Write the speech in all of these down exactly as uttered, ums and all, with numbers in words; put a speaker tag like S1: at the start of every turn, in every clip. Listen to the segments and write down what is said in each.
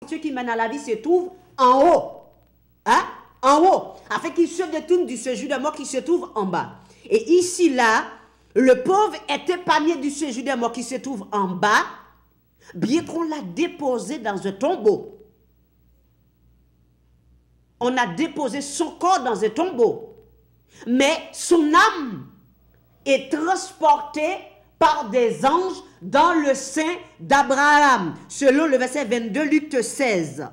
S1: qui mène à la vie se trouve en haut. Hein? En haut. Afin qu'il se détourne du séjour des morts qui se trouve en bas. Et ici, là, le pauvre est épargné du séjour des morts qui se trouve en bas, bien qu'on l'a déposé dans un tombeau. On a déposé son corps dans un tombeau. Mais son âme est transportée par des anges dans le sein d'Abraham, selon le verset vingt-deux, Luc seize.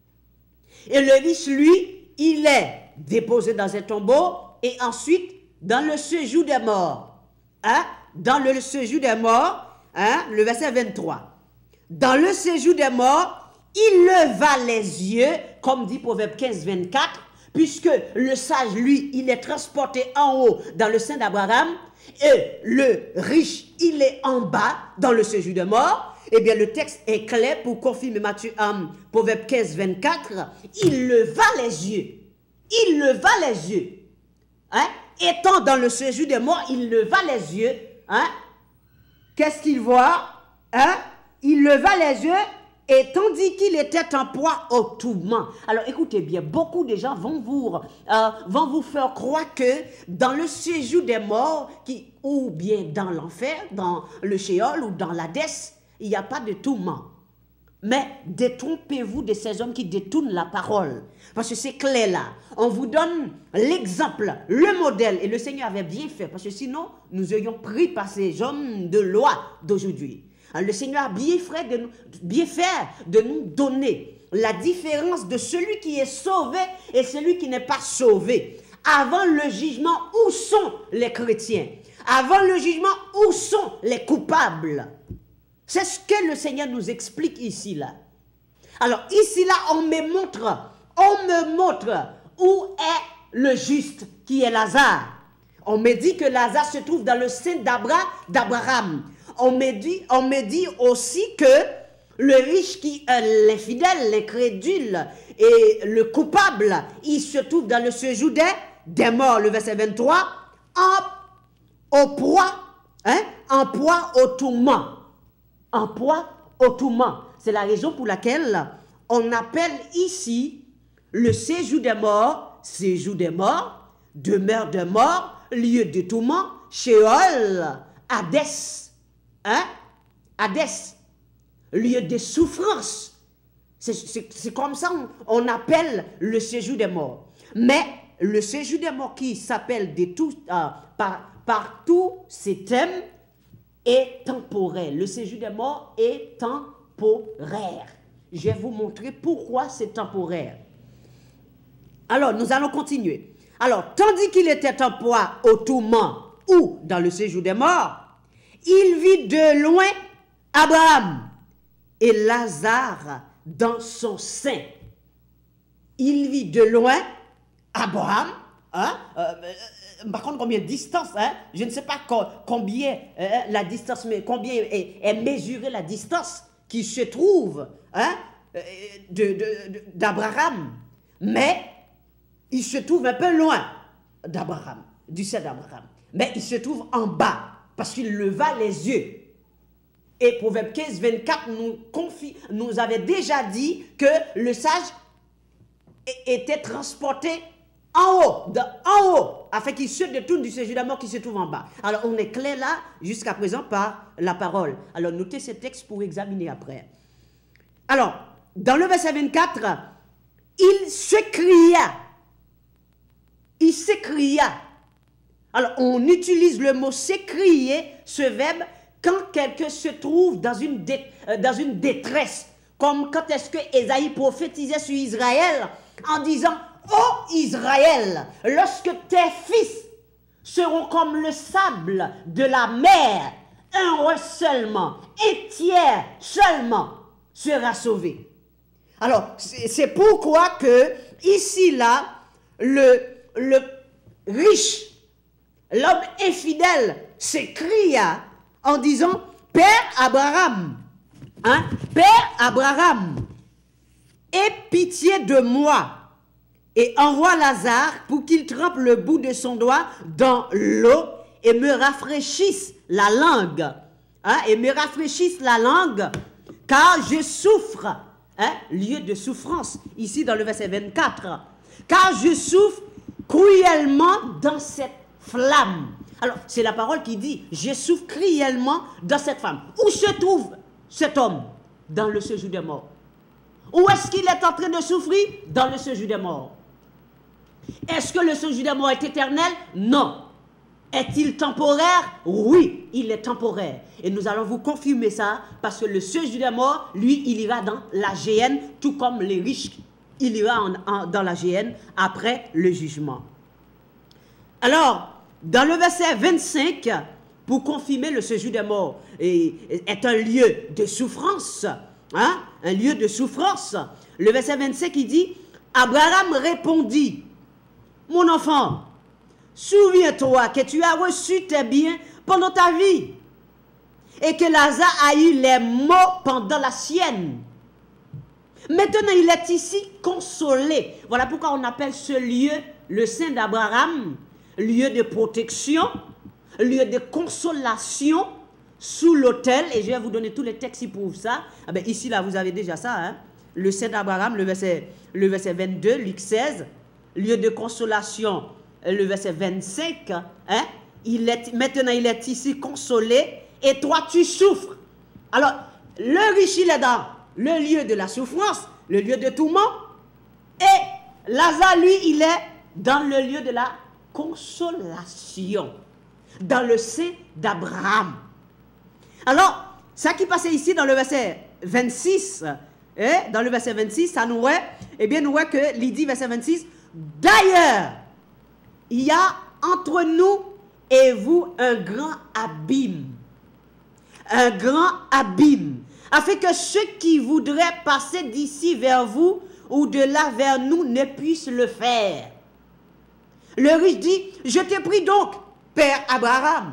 S1: Et le riche, lui, il est déposé dans un tombeau et ensuite dans le séjour des morts. Hein? Dans le séjour des morts, hein? Le verset vingt-trois. Dans le séjour des morts, il leva les yeux, comme dit Proverbe quinze, vingt-quatre, puisque le sage, lui, il est transporté en haut dans le sein d'Abraham, et le riche, il est en bas dans le séjour des morts. Eh bien, le texte est clair pour confirmer Matthieu, um, Proverbe quinze, vingt-quatre. Il leva les yeux. Il leva les yeux. Hein? Étant dans le séjour des morts, il leva les yeux. Hein? Qu'est-ce qu'il voit? Hein? Il leva les yeux et tandis qu'il était en proie au tourment. Alors écoutez bien, beaucoup de gens vont vous, euh, vont vous faire croire que dans le séjour des morts, qui, ou bien dans l'enfer, dans le Sheol ou dans l'Hadès, il n'y a pas de tourment. Mais détrompez-vous de ces hommes qui détournent la parole. Parce que c'est clair là. On vous donne l'exemple, le modèle. Et le Seigneur avait bien fait. Parce que sinon, nous ayons pris par ces hommes de loi d'aujourd'hui. Le Seigneur a bien fait, de nous, bien fait de nous donner la différence de celui qui est sauvé et celui qui n'est pas sauvé. Avant le jugement, où sont les chrétiens? Avant le jugement, où sont les coupables? C'est ce que le Seigneur nous explique ici, là. Alors, ici, là, on me montre, on me montre où est le juste, qui est Lazare. On me dit que Lazare se trouve dans le sein d'Abraham. On me dit, on me dit aussi que le riche, qui est l'infidèle, l'incrédule et le coupable, il se trouve dans le séjour des, des morts, le verset vingt-trois, en, au proie, hein, en proie au tourment. En proie au tourment. C'est la raison pour laquelle on appelle ici le séjour des morts, séjour des morts, demeure des morts, lieu de tourment, Sheol, Hadès. Hein? Hadès, lieu de souffrance. C'est comme ça on, on appelle le séjour des morts. Mais le séjour des morts qui s'appelle de tout, euh, par, par tous ces thèmes est temporaire. Le séjour des morts est temporaire. Je vais vous montrer pourquoi c'est temporaire. Alors, nous allons continuer. Alors, tandis qu'il était en proie au tourment ou dans le séjour des morts, il vit de loin Abraham et Lazare dans son sein. Il vit de loin Abraham, hein, euh, par contre combien de distance, hein, je ne sais pas combien euh, la distance, mais combien est, est mesurée la distance qui se trouve, hein, d'Abraham, mais il se trouve un peu loin d'Abraham, du sein d'Abraham, mais il se trouve en bas. Parce qu'il leva les yeux. Et Proverbe quinze, vingt-quatre nous, confie, nous avait déjà dit que le sage était transporté en haut, de, en haut, afin qu'il se détourne du séjour de la mort qui se trouve en bas. Alors on est clair là, jusqu'à présent, par la parole. Alors notez ce texte pour examiner après. Alors, dans le verset vingt-quatre, il s'écria. Il s'écria. Alors, on utilise le mot « s'écrier », ce verbe, quand quelqu'un se trouve dans une, dé, euh, dans une détresse. Comme quand est-ce que Ésaïe prophétisait sur Israël en disant « Ô Israël, lorsque tes fils seront comme le sable de la mer, un roi seulement, un tiers seulement sera sauvé. » Alors, c'est pourquoi que, ici, là, le, le riche, l'homme infidèle s'écria en disant « Père Abraham, hein, Père Abraham, aie pitié de moi et envoie Lazare pour qu'il trempe le bout de son doigt dans l'eau et me rafraîchisse la langue. Hein, et me rafraîchisse la langue, car je souffre hein, lieu de souffrance, ici dans le verset vingt-quatre. Car je souffre cruellement dans cette flamme. Alors, c'est la parole qui dit, je souffre cruellement dans cette flamme. Où se trouve cet homme? Dans le séjour des morts. Où est-ce qu'il est en train de souffrir? Dans le séjour des morts. Est-ce que le séjour des morts est éternel? Non. Est-il temporaire? Oui, il est temporaire. Et nous allons vous confirmer ça, parce que le séjour des morts, lui, il ira dans la géhenne, tout comme les riches, il ira en, en, dans la géhenne après le jugement. Alors, dans le verset vingt-cinq, pour confirmer le séjour des morts, et, est un lieu de souffrance, hein, un lieu de souffrance. Le verset vingt-cinq, il dit, Abraham répondit, mon enfant, souviens-toi que tu as reçu tes biens pendant ta vie et que Lazare a eu les maux pendant la sienne. Maintenant, il est ici consolé. Voilà pourquoi on appelle ce lieu le sein d'Abraham, lieu de protection, lieu de consolation sous l'autel. Et je vais vous donner tous les textes qui prouvent ça. Ah ben, ici, là, vous avez déjà ça. Hein? Le sein d'Abraham, le verset, le verset vingt-deux, Luc seize, lieu de consolation, le verset vingt-cinq, hein? il est, maintenant il est ici consolé, et toi tu souffres. Alors, le riche il est dans le lieu de la souffrance, le lieu de tourment, et Lazare lui il est dans le lieu de la consolation, dans le sein d'Abraham. Alors, ça qui passait ici dans le verset vingt-six, hein? Dans le verset vingt-six, ça nous voit, eh bien nous voit que il dit verset vingt-six, d'ailleurs, il y a entre nous et vous un grand abîme. Un grand abîme. Afin que ceux qui voudraient passer d'ici vers vous ou de là vers nous ne puissent le faire. Le riche dit, je te prie donc, Père Abraham,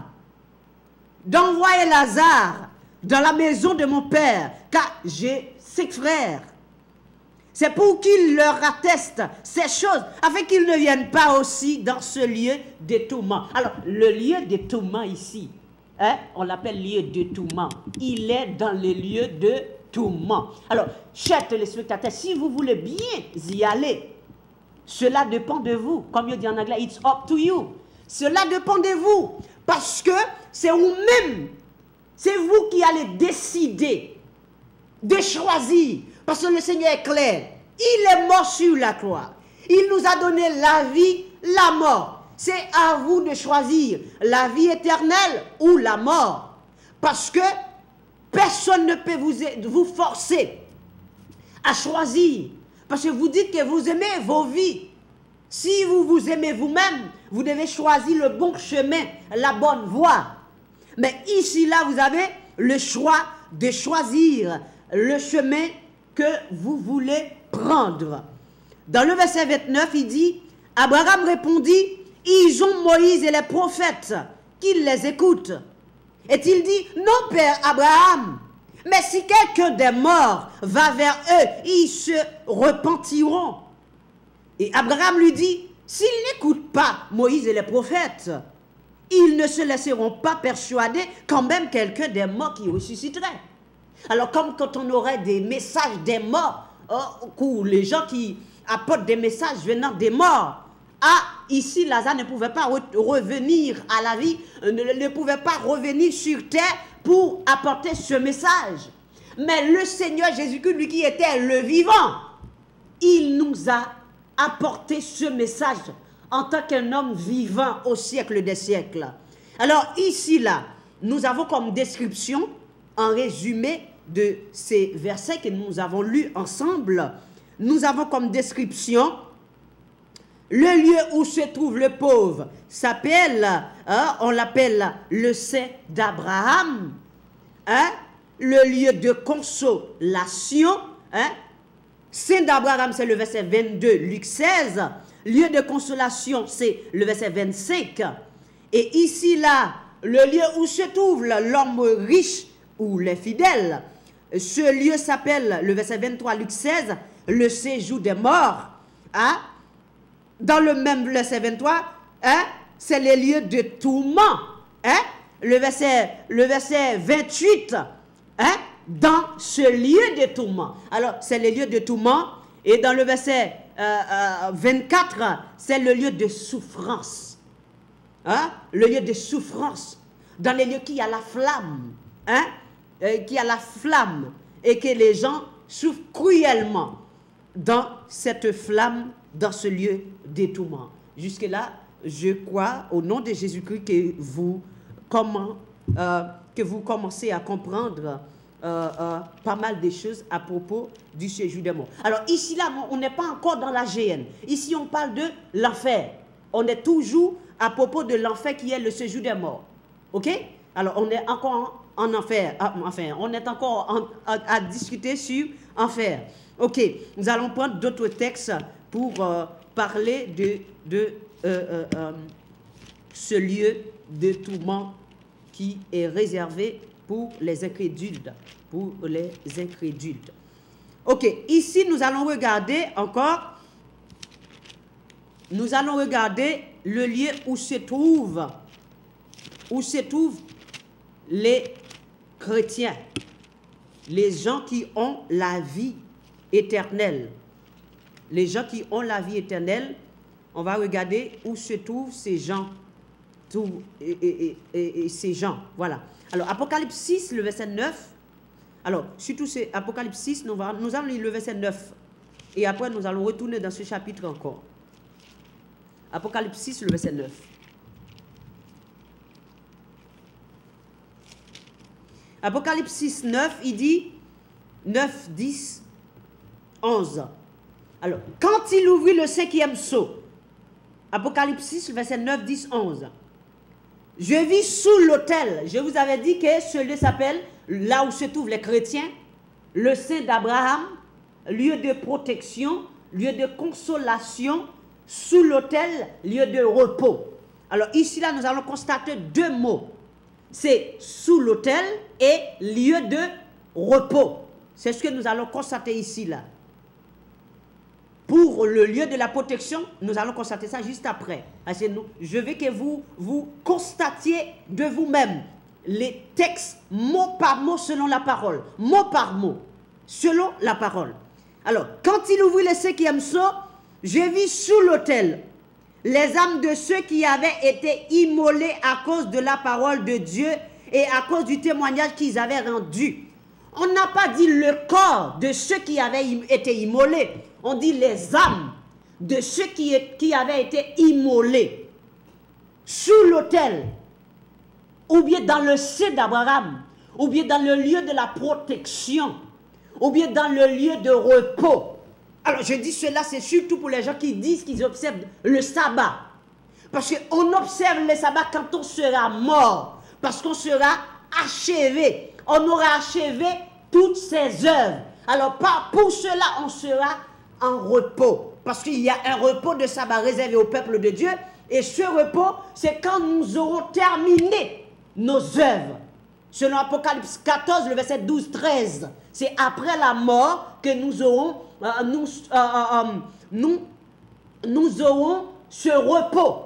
S1: d'envoyer Lazare dans la maison de mon père, car j'ai cinq frères. C'est pour qu'il leur atteste ces choses, afin qu'ils ne viennent pas aussi dans ce lieu de tourment. Alors, le lieu de tourment ici, hein, on l'appelle lieu de tourment. Il est dans le lieu de tourment. Alors, chers téléspectateurs, si vous voulez bien y aller, cela dépend de vous. Comme je dis en anglais, it's up to you. Cela dépend de vous. Parce que c'est vous-même, c'est vous qui allez décider de choisir. Parce que le Seigneur est clair. Il est mort sur la croix. Il nous a donné la vie, la mort. C'est à vous de choisir la vie éternelle ou la mort. Parce que personne ne peut vous, vous forcer à choisir. Parce que vous dites que vous aimez vos vies. Si vous vous aimez vous-même, vous devez choisir le bon chemin, la bonne voie. Mais ici, là, vous avez le choix de choisir le chemin que vous voulez prendre. Dans le verset vingt-neuf, il dit, Abraham répondit, ils ont Moïse et les prophètes, qu'ils les écoutent. Et il dit, non, Père Abraham, mais si quelqu'un des morts va vers eux, ils se repentiront. Et Abraham lui dit, s'ils n'écoutent pas Moïse et les prophètes, ils ne se laisseront pas persuader quand même quelqu'un des morts qui ressusciterait. Alors, comme quand on aurait des messages des morts, oh, ou les gens qui apportent des messages venant des morts, ah, ici, Lazare ne pouvait pas re revenir à la vie, ne, ne pouvait pas revenir sur terre pour apporter ce message. Mais le Seigneur Jésus-Christ, lui qui était le vivant, il nous a apporté ce message en tant qu'un homme vivant au siècle des siècles. Alors, ici, là, nous avons comme description, en résumé de ces versets que nous avons lus ensemble, nous avons comme description le lieu où se trouve le pauvre s'appelle, hein, on l'appelle le sein d'Abraham, hein, le lieu de consolation, hein, sein d'Abraham c'est le verset vingt-deux, Luc seize, lieu de consolation c'est le verset vingt-cinq, et ici là, le lieu où se trouve l'homme riche ou les fidèles, ce lieu s'appelle, le verset vingt-trois, Luc seize, le séjour des morts, hein. Dans le même verset vingt-trois, hein, c'est les lieux de tourment. Hein, le, verset, le verset vingt-huit, hein, dans ce lieu de tourment. Alors, c'est le lieu de tourment. Et dans le verset euh, euh, vingt-quatre, c'est le lieu de souffrance. Hein? Le lieu de souffrance. Dans les lieux qui a la flamme. Hein? Euh, qui a la flamme. Et que les gens souffrent cruellement dans cette flamme, dans ce lieu de tourment. Jusque-là, je crois, au nom de Jésus-Christ, que vous, comment, euh, que vous commencez à comprendre euh, euh, pas mal de choses à propos du séjour des morts. Alors ici, là, on n'est pas encore dans la G N. Ici, on parle de l'enfer. On est toujours à propos de l'enfer qui est le séjour des morts. OK? Alors, on est encore en, en enfer. Ah, enfin, on est encore en, à, à discuter sur enfer. OK. Nous allons prendre d'autres textes pour euh, parler de... de Euh, euh, euh, ce lieu de tourment qui est réservé pour les incrédules, pour les incrédules. Ok, ici nous allons regarder encore, nous allons regarder le lieu où se trouvent, où se trouvent les chrétiens, les gens qui ont la vie éternelle, les gens qui ont la vie éternelle. On va regarder où se trouvent ces gens. Tout, et, et, et, et ces gens. Voilà. Alors, Apocalypse six, le verset neuf. Alors, surtout, c'est Apocalypse six, nous, va, nous allons lire le verset neuf. Et après, nous allons retourner dans ce chapitre encore. Apocalypse six, le verset neuf. Apocalypse six, neuf, il dit neuf, dix, onze. Alors, quand il ouvrit le cinquième sceau, Apocalypse six, verset neuf, dix, onze. Je vis sous l'autel. Je vous avais dit que ce lieu s'appelle, là où se trouvent les chrétiens, le sein d'Abraham, lieu de protection, lieu de consolation, sous l'autel, lieu de repos. Alors ici, là, nous allons constater deux mots. C'est sous l'autel et lieu de repos. C'est ce que nous allons constater ici, là. Pour le lieu de la protection, nous allons constater ça juste après. Je veux que vous, vous constatiez de vous-même les textes mot par mot selon la parole. Mot par mot, selon la parole. Alors, quand il ouvrit le cinquième sceau, je vis sous l'autel les âmes de ceux qui avaient été immolés à cause de la parole de Dieu et à cause du témoignage qu'ils avaient rendu. On n'a pas dit le corps de ceux qui avaient été immolés. On dit les âmes de ceux qui, qui avaient été immolés sous l'autel, ou bien dans le sein d'Abraham, ou bien dans le lieu de la protection, ou bien dans le lieu de repos. Alors je dis cela, c'est surtout pour les gens qui disent qu'ils observent le sabbat. Parce qu'on observe le sabbat quand on sera mort, parce qu'on sera achevé. On aura achevé toutes ses œuvres. Alors pour cela, on sera en repos. Parce qu'il y a un repos de sabbat réservé au peuple de Dieu. Et ce repos, c'est quand nous aurons terminé nos œuvres. Selon Apocalypse quatorze, le verset douze, treize. C'est après la mort que nous aurons, euh, nous, euh, euh, nous, nous aurons ce repos.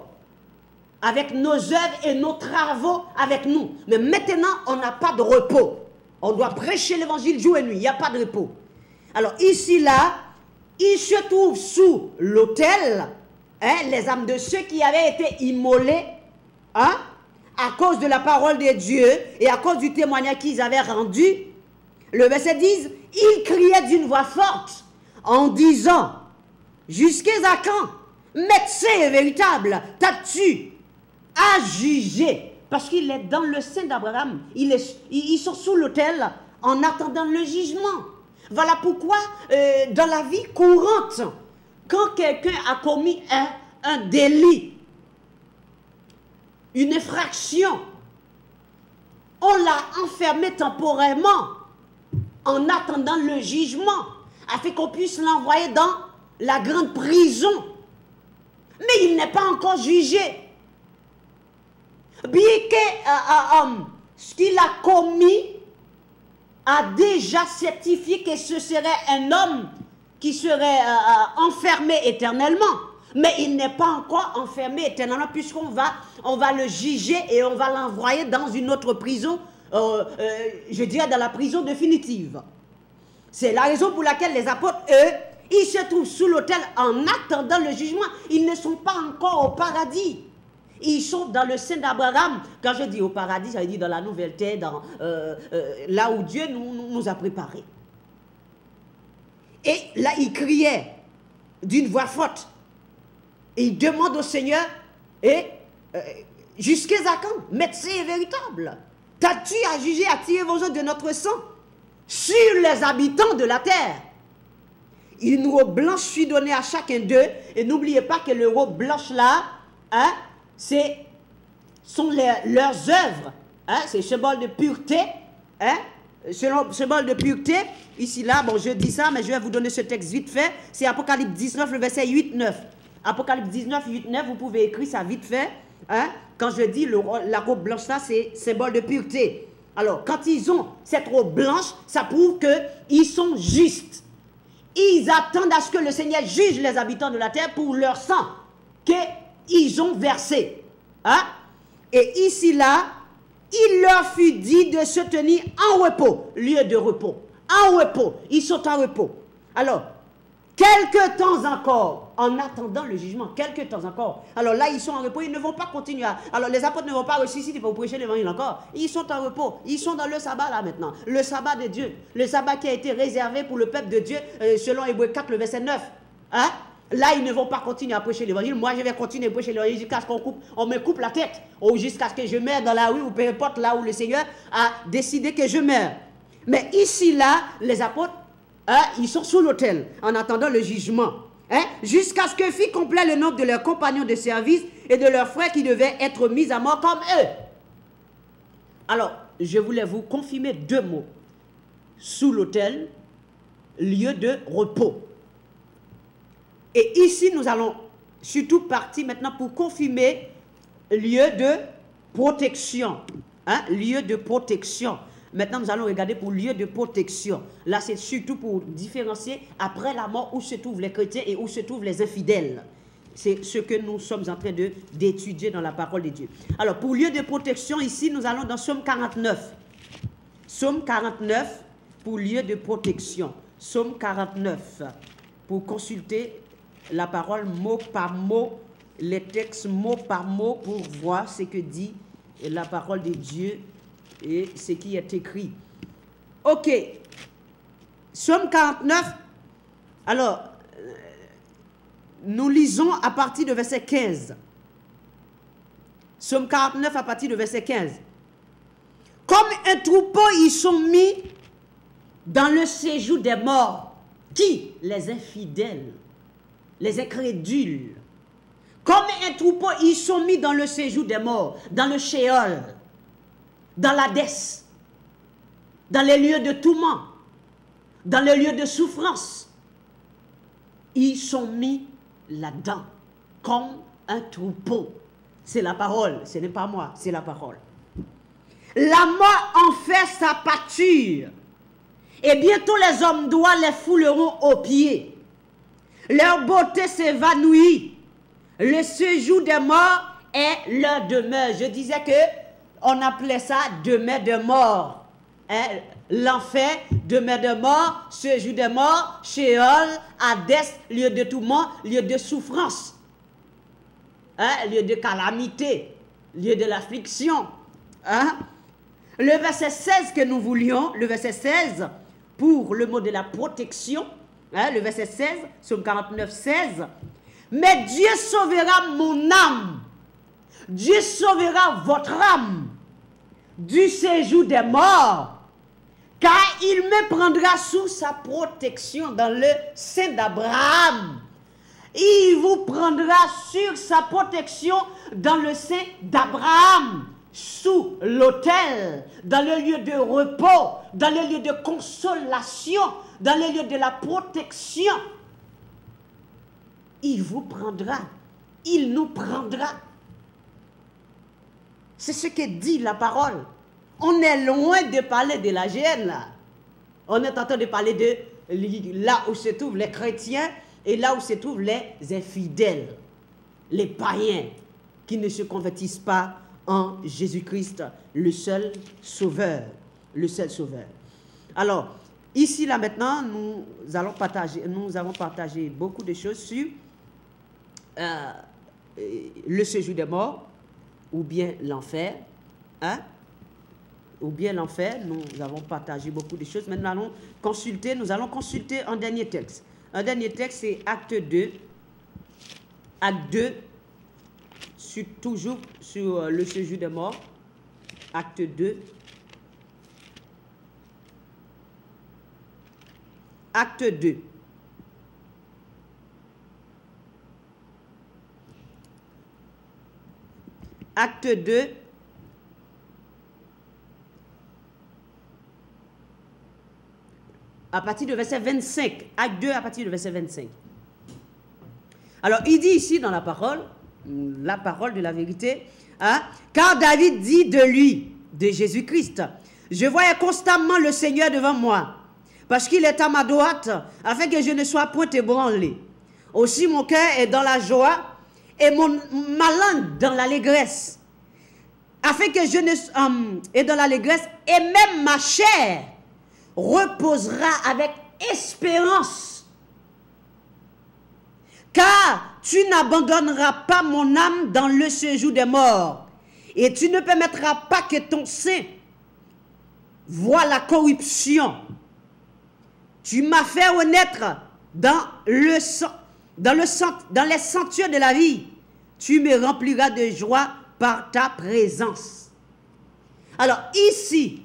S1: Avec nos œuvres et nos travaux avec nous. Mais maintenant, on n'a pas de repos. On doit prêcher l'évangile jour et nuit. Il n'y a pas de repos. Alors ici, là, il se trouve sous l'autel, hein, les âmes de ceux qui avaient été immolés, hein, à cause de la parole de Dieu et à cause du témoignage qu'ils avaient rendu. Le verset dix, ils criaient d'une voix forte en disant, jusqu'à quand, médecin véritable, t'as-tu à juger? Parce qu'il est dans le sein d'Abraham. Il est, ils sont sous l'autel en attendant le jugement. Voilà pourquoi, euh, dans la vie courante, quand quelqu'un a commis un, un délit, une infraction, on l'a enfermé temporairement en attendant le jugement, afin qu'on puisse l'envoyer dans la grande prison. Mais il n'est pas encore jugé. Bien que euh, euh, ce qu'il a commis a déjà certifié que ce serait un homme qui serait euh, euh, enfermé éternellement. Mais il n'est pas encore enfermé éternellement puisqu'on va, on va le juger et on va l'envoyer dans une autre prison euh, euh, je dirais, dans la prison définitive. C'est la raison pour laquelle les apôtres, eux, ils se trouvent sous l'autel en attendant le jugement. Ils ne sont pas encore au paradis. Ils sont dans le sein d'Abraham. Quand je dis au paradis, ça veut dire dans la nouvelle terre, dans, euh, euh, là où Dieu nous, nous, nous a préparés. Et là, ils criaient d'une voix forte. Et ils demandent au Seigneur, et euh, jusqu'à quand, médecin véritable, t'as-tu à juger, à tirer vos de notre sang sur les habitants de la terre? Une robe blanche fut donnée à chacun d'eux. Et n'oubliez pas que le robe blanche là, hein, c'est sont les, leurs œuvres. Hein, c'est symbole de pureté. Hein, symbole de pureté. Ici là, bon, je dis ça, mais je vais vous donner ce texte vite fait. C'est Apocalypse dix-neuf, le verset huit neuf. Apocalypse dix-neuf, huit neuf, vous pouvez écrire ça vite fait. Hein, quand je dis le, la robe blanche là, c'est symbole de pureté. Alors, quand ils ont cette robe blanche, ça prouve qu'ils sont justes. Ils attendent à ce que le Seigneur juge les habitants de la terre pour leur sang qu'ils ont versé. Hein? Et ici, là, il leur fut dit de se tenir en repos, lieu de repos. En repos, ils sont en repos. Alors, quelques temps encore, en attendant le jugement, quelques temps encore. Alors là, ils sont en repos, ils ne vont pas continuer. À, alors les apôtres ne vont pas ressusciter pour prêcher l'évangile encore. Ils sont en repos, ils sont dans le sabbat là maintenant. Le sabbat de Dieu, le sabbat qui a été réservé pour le peuple de Dieu, euh, selon Hébreux quatre, le verset neuf. Hein? Là, ils ne vont pas continuer à prêcher l'évangile. Moi, je vais continuer à prêcher l'évangile jusqu'à ce qu'on coupe, on me coupe la tête, ou jusqu'à ce que je meure dans la rue, ou peu importe là où le Seigneur a décidé que je meure. Mais ici, là, les apôtres, hein, ils sont sous l'autel en attendant le jugement. Hein, jusqu'à ce que fût complet le nombre de leurs compagnons de service et de leurs frères qui devaient être mis à mort comme eux. Alors, je voulais vous confirmer deux mots. Sous l'autel, lieu de repos. Et ici, nous allons surtout partir maintenant pour confirmer lieu de protection. Hein, lieu de protection. Maintenant, nous allons regarder pour lieu de protection. Là, c'est surtout pour différencier après la mort où se trouvent les chrétiens et où se trouvent les infidèles. C'est ce que nous sommes en train de, d'étudier dans la parole de Dieu. Alors, pour lieu de protection, ici, nous allons dans Psaume quarante-neuf. Psaume quarante-neuf, pour lieu de protection. Psaume quarante-neuf, pour consulter la parole mot par mot, les textes mot par mot, pour voir ce que dit la parole de Dieu et ce qui est écrit. Ok. Psaume quarante-neuf. Alors, euh, nous lisons à partir de verset quinze. Psaume quarante-neuf à partir de verset quinze. Comme un troupeau, ils sont mis dans le séjour des morts. Qui? Les infidèles, les incrédules. Comme un troupeau, ils sont mis dans le séjour des morts, dans le Sheol, dans l'Hadès, dans les lieux de tourment, dans les lieux de souffrance. Ils sont mis là-dedans, comme un troupeau. C'est la parole, ce n'est pas moi, c'est la parole. La mort en fait sa pâture, et bientôt les hommes droits les fouleront aux pieds. Leur beauté s'évanouit. Le séjour des morts est leur demeure. Je disais que on appelait ça demeure de mort. Hein? L'enfer, demeure de mort, séjour des morts, Sheol, Hadès, lieu de tourment, lieu de souffrance, hein? Lieu de calamité, lieu de l'affliction. Hein? Le verset seize que nous voulions, le verset seize, pour le mot de la protection, hein? Le verset seize, Psaume quarante-neuf, seize. Mais Dieu sauvera mon âme. Dieu sauvera votre âme du séjour des morts, car il me prendra sous sa protection dans le sein d'Abraham. Il vous prendra sur sa protection dans le sein d'Abraham, sous l'autel, dans le lieu de repos, dans le lieu de consolation, dans le lieu de la protection. Il vous prendra, il nous prendra. C'est ce que dit la parole. On est loin de parler de la gêne là. On est en train de parler de là où se trouvent les chrétiens et là où se trouvent les infidèles, les païens qui ne se convertissent pas en Jésus-Christ, le seul sauveur. Le seul sauveur. Alors, ici, là, maintenant, nous allons partager, nous avons partagé beaucoup de choses sur euh, le séjour des morts, ou bien l'enfer, hein? Ou bien l'enfer, nous avons partagé beaucoup de choses. Maintenant, nous allons consulter, nous allons consulter un dernier texte. Un dernier texte, c'est Acte deux. Acte deux, sur, toujours sur le séjour des morts. Acte deux. Acte deux. Acte deux. À partir du verset vingt-cinq. Acte deux à partir du verset vingt-cinq. Alors, il dit ici dans la parole, la parole de la vérité, hein, car David dit de lui, de Jésus-Christ, je voyais constamment le Seigneur devant moi, parce qu'il est à ma droite, afin que je ne sois point ébranlé. Aussi mon cœur est dans la joie, et mon, ma langue dans l'allégresse, afin que je ne um, et dans l'allégresse, et même ma chair reposera avec espérance. Car tu n'abandonneras pas mon âme dans le séjour des morts, et tu ne permettras pas que ton sein voie la corruption. Tu m'as fait renaître dans, le, dans, le, dans les sentiers de la vie. Tu me rempliras de joie par ta présence. Alors ici,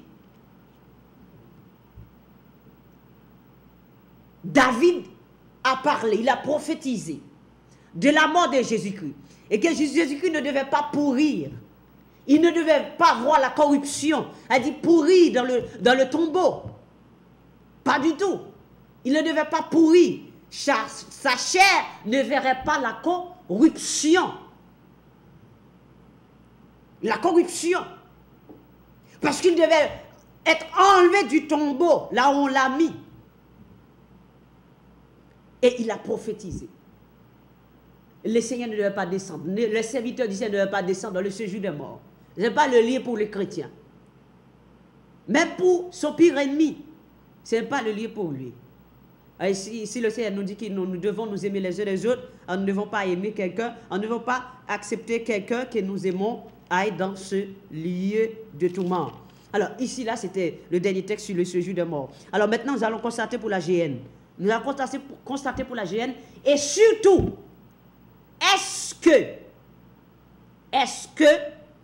S1: David a parlé, il a prophétisé de la mort de Jésus-Christ. Et que Jésus-Christ ne devait pas pourrir. Il ne devait pas voir la corruption. Elle dit pourrir dans le, dans le tombeau. Pas du tout. Il ne devait pas pourrir. Sa, sa chair ne verrait pas la corruption. La corruption. Parce qu'il devait être enlevé du tombeau, là où on l'a mis. Et il a prophétisé. Le Seigneur ne devait pas descendre. Le serviteur du Seigneur ne devait pas descendre dans le séjour des morts. Ce n'est pas le lieu pour les chrétiens. Même pour son pire ennemi, ce n'est pas le lieu pour lui. Et si, si le Seigneur nous dit que nous, nous devons nous aimer les uns les autres, nous ne devons pas aimer quelqu'un, nous ne devons pas accepter quelqu'un que nous aimons aille dans ce lieu de tourment. Alors ici, là, c'était le dernier texte sur le séjour des morts. Alors maintenant, nous allons constater pour la G N. Nous allons constater pour, constater pour la G N. Et surtout, est-ce que, est-ce que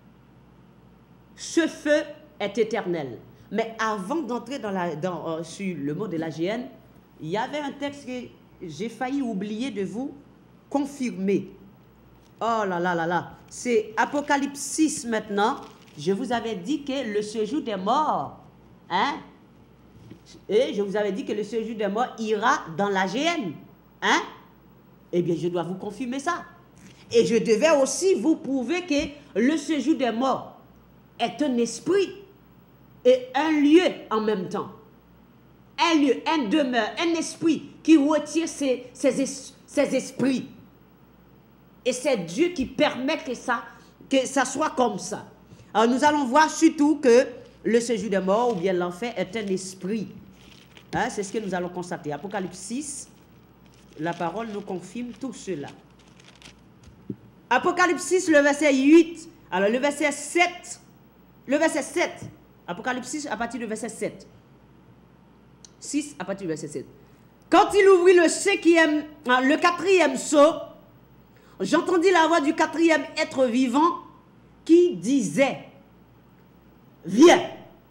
S1: ce feu est éternel? Mais avant d'entrer dans la, dans, euh, sur le mot de la G N, il y avait un texte que j'ai failli oublier de vous confirmer. Oh là là là là. C'est Apocalypse six maintenant. Je vous avais dit que le séjour des morts, hein? Et je vous avais dit que le séjour des morts ira dans la G N. Hein? Eh bien, je dois vous confirmer ça. Et je devais aussi vous prouver que le séjour des morts est un esprit et un lieu en même temps. Un lieu, un demeure, un esprit qui retire ses, ses, ses esprits. Et c'est Dieu qui permet que ça, que ça soit comme ça. Alors nous allons voir surtout que le séjour des morts ou bien l'enfer est un esprit. Hein, c'est ce que nous allons constater. Apocalypse six, la parole nous confirme tout cela. Apocalypse six, le verset huit. Alors le verset sept. Le verset sept. Apocalypse six à partir du verset sept. six à partir du verset sept. Quand il ouvrit le cinquième, le quatrième sceau, j'entendis la voix du quatrième être vivant qui disait, viens.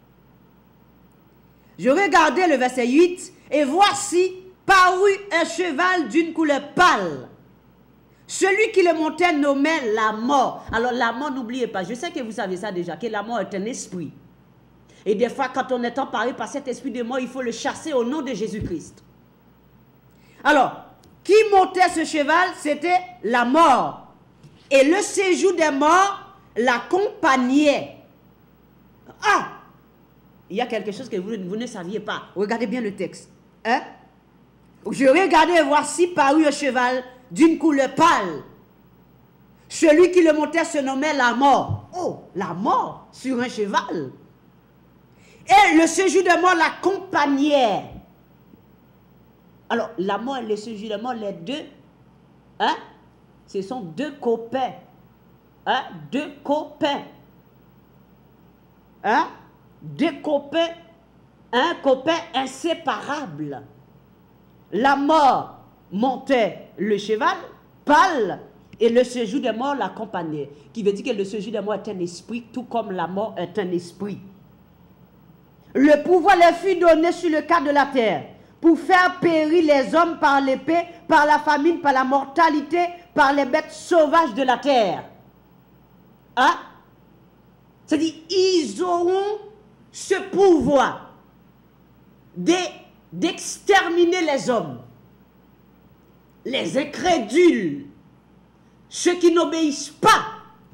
S1: Je regardais le verset huit, et voici parut un cheval d'une couleur pâle. Celui qui le montait nommait la mort. Alors la mort, n'oubliez pas, je sais que vous savez ça déjà, que la mort est un esprit. Et des fois, quand on est emparé par cet esprit de mort, il faut le chasser au nom de Jésus-Christ. Alors, qui montait ce cheval? C'était la mort. Et le séjour des morts l'accompagnait. Ah! Il y a quelque chose que vous, vous ne saviez pas. Regardez bien le texte. Hein? Je regardais et voici parut un cheval d'une couleur pâle. Celui qui le montait se nommait la mort. Oh, la mort sur un cheval. Et le séjour de mort l'accompagnait. Alors, la mort et le séjour de mort, les deux, hein, ce sont deux copains. Hein, deux copains. Hein, deux copains, un copain inséparable. La mort montait le cheval, pâle, et le séjour des morts l'accompagnait. Qui veut dire que le séjour des morts est un esprit, tout comme la mort est un esprit. Le pouvoir leur fut donné sur le cadre de la terre, pour faire périr les hommes par l'épée, par la famine, par la mortalité, par les bêtes sauvages de la terre. Hein? C'est-à-dire, ils auront ce pouvoir d'exterminer les hommes, les incrédules, ceux qui n'obéissent pas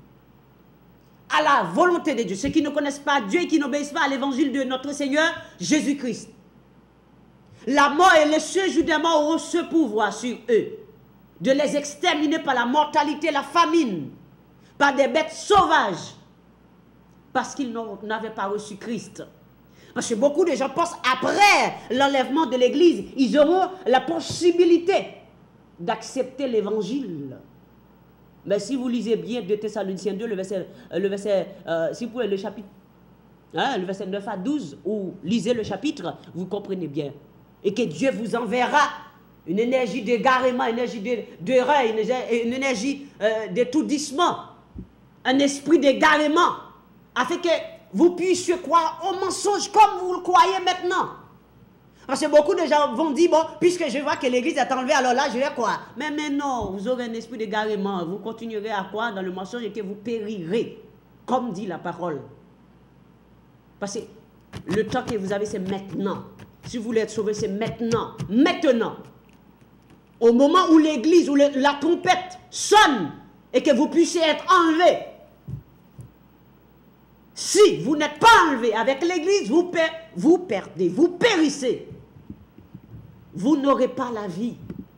S1: à la volonté de Dieu, ceux qui ne connaissent pas Dieu et qui n'obéissent pas à l'évangile de notre Seigneur Jésus-Christ. La mort et le séjour des morts auront ce pouvoir sur eux, de les exterminer par la mortalité, la famine, par des bêtes sauvages, parce qu'ils n'avaient pas reçu Christ. Parce que beaucoup de gens pensent après l'enlèvement de l'Église, ils auront la possibilité d'accepter l'évangile. Mais si vous lisez bien deux Thessaloniciens deux, le verset, le verset euh, si vous pouvez le chapitre, hein, le verset neuf à douze, ou lisez le chapitre, vous comprenez bien. Et que Dieu vous enverra une énergie d'égarement, une énergie d'erreur, une, une énergie euh, d'étourdissement, un esprit d'égarement, afin que vous puissiez croire au mensonge comme vous le croyez maintenant. Parce que beaucoup de gens vont dire, bon, puisque je vois que l'église est enlevée, alors là, je vais croire. Mais, mais non, vous aurez un esprit d'égarement. Vous continuerez à croire dans le mensonge et que vous périrez, comme dit la parole. Parce que le temps que vous avez, c'est maintenant. Si vous voulez être sauvé, c'est maintenant. Maintenant. Au moment où l'église, où le, la trompette sonne et que vous puissiez être enlevé. Si vous n'êtes pas enlevé avec l'église, vous, per vous perdez, vous périssez. Vous n'aurez pas la vie.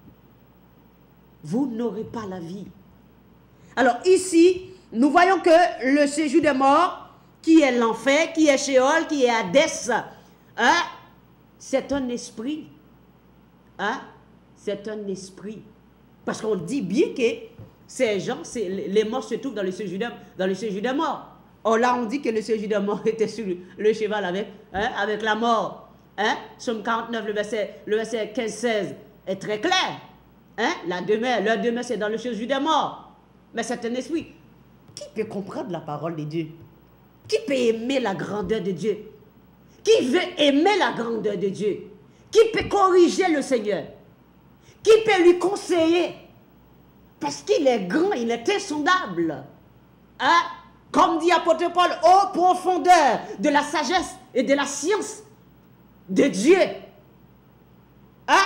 S1: Vous n'aurez pas la vie. Alors ici, nous voyons que le séjour des morts, qui est l'enfer, qui est Sheol, qui est Hadès, hein, c'est un esprit. Hein, c'est un esprit. Parce qu'on dit bien que ces gens, les morts se trouvent dans le séjour des, dans le séjour des morts. Or là, on dit que le séjour des morts était sur le cheval avec, hein, avec la mort. Hein? Somme quarante-neuf, le verset, le verset quinze seize est très clair. Hein? La demeure, leur demeure, c'est dans le séjour des morts. Mais c'est un esprit. Qui peut comprendre la parole de Dieu? Qui peut aimer la grandeur de Dieu? Qui veut aimer la grandeur de Dieu? Qui peut corriger le Seigneur? Qui peut lui conseiller? Parce qu'il est grand, il est insondable. Hein? Comme dit l'apôtre Paul, ô profondeur de la sagesse et de la science de Dieu. Hein?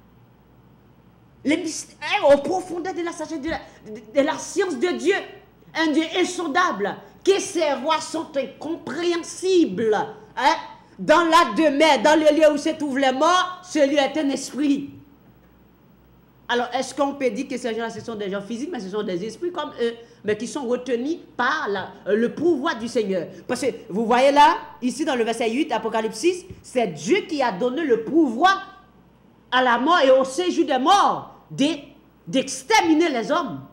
S1: Les mystères, aux profondeurs de la sagesse de la, de, de la science de Dieu. Un Dieu insondable, que ses voies sont incompréhensibles. Hein? Dans la demeure, dans le lieu où se trouvent les morts, ce lieu est un esprit. Alors, est-ce qu'on peut dire que ces gens-là, ce sont des gens physiques, mais ce sont des esprits comme eux, mais qui sont retenus par la, le pouvoir du Seigneur? Parce que, vous voyez là, ici dans le verset huit, Apocalypse six, c'est Dieu qui a donné le pouvoir à la mort et au séjour des morts d'exterminer les hommes.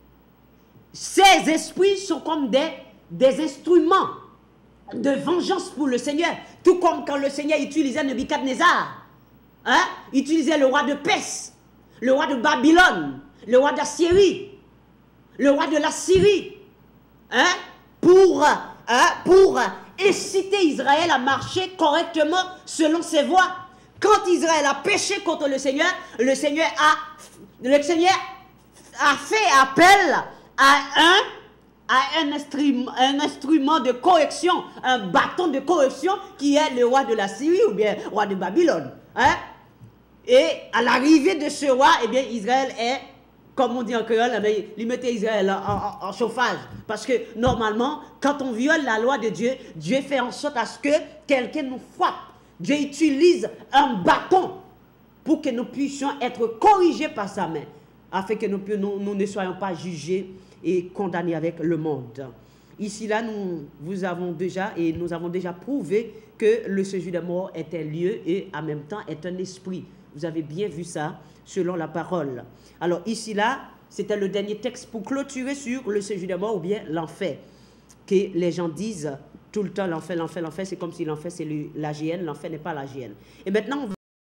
S1: Ces esprits sont comme des, des instruments de vengeance pour le Seigneur, tout comme quand le Seigneur utilisait Nebuchadnezzar, hein, utilisait le roi de Perse, le roi de Babylone, le roi d'Assyrie, le roi de la Syrie, hein, pour, hein, pour inciter Israël à marcher correctement selon ses voies. Quand Israël a péché contre le Seigneur, le Seigneur a, le Seigneur a fait appel à un, à un instrument, un instrument de correction, un bâton de correction qui est le roi de la Syrie ou bien le roi de Babylone. Hein? Et à l'arrivée de ce roi, eh bien, Israël est, comme on dit en créole, il mettait Israël en, en, en chauffage. Parce que normalement, quand on viole la loi de Dieu, Dieu fait en sorte à ce que quelqu'un nous frappe. Dieu utilise un bâton pour que nous puissions être corrigés par sa main. afin que nous, nous, nous ne soyons pas jugés et condamnés avec le monde. Ici, là, nous vous avons déjà, et nous avons déjà prouvé que le séjour des morts est un lieu et en même temps est un esprit. Vous avez bien vu ça selon la parole. Alors ici, là, c'était le dernier texte pour clôturer sur le séjour des morts ou bien l'enfer. Que les gens disent tout le temps l'enfer, l'enfer, l'enfer, c'est comme si l'enfer c'est l'A G N, l'enfer n'est pas l'A G N. Et maintenant, on va